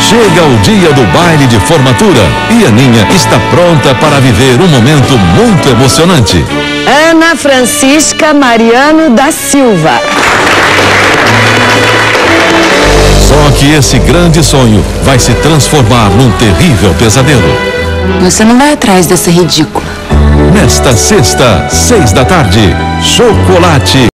Chega o dia do baile de formatura e Aninha está pronta para viver um momento muito emocionante. Ana Francisca Mariano da Silva. Só que esse grande sonho vai se transformar num terrível pesadelo. Você não vai atrás dessa ridícula. Nesta sexta, 6 da tarde, Chocolate.